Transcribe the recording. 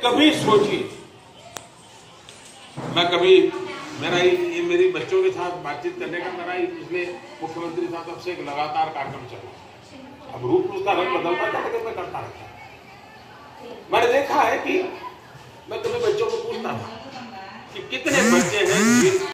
कभी सोचिए, मैं कभी मेरा ये मेरी बच्चों के साथ बातचीत करने का मेरा पिछले मुख्यमंत्री साहब से एक लगातार कार्यक्रम चला। अब रूप उसका रंग बदलता था लेकिन मैं करता रहता। मैंने देखा है कि मैं कभी बच्चों को पूछता था कि कितने बच्चे हैं